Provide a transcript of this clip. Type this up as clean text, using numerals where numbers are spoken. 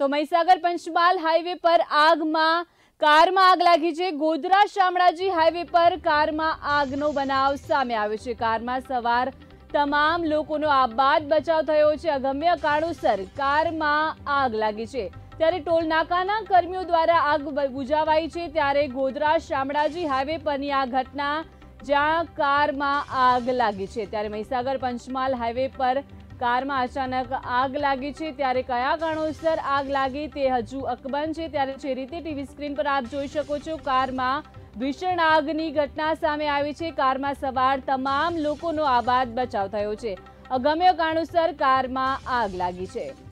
તો મહીસાગર પંચમહાલ હાઈવે પર કારમાં આગ લાગી છે। ગોધરા શામળાજી હાઈવે પર કારમાં આગનો બનાવ સામે આવ્યો છે। કારમાં સવાર તમામ લોકોનો આબાદ બચાવ થયો છે। અગમ્ય કારણોસર કારમાં આગ લાગી છે, ત્યારે ટોલ નાકાના કર્મીઓ દ્વારા આગ બુઝાવાઈ છે। ત્યારે ગોધરા શામળાજી હાઈવે પરની આ ઘટના જ્યાં કારમાં આગ લાગી છે, ત્યારે મહીસાગર પંચમહાલ હાઈવે પર કારમાં અચાનક આગ લાગી છે। ત્યારે કયા કારણોસર આગ લાગી તે હજુ અકબંધ છે। ત્યારે જે રીતે ટીવી સ્ક્રીન પર આપ જોઈ શકો છો, કારમાં ભીષણ આગની ઘટના સામે આવી છે। કારમાં સવાર તમામ લોકોનો આબાદ બચાવ થયો છે। અગમ્ય કારણોસર કારમાં આગ લાગી છે।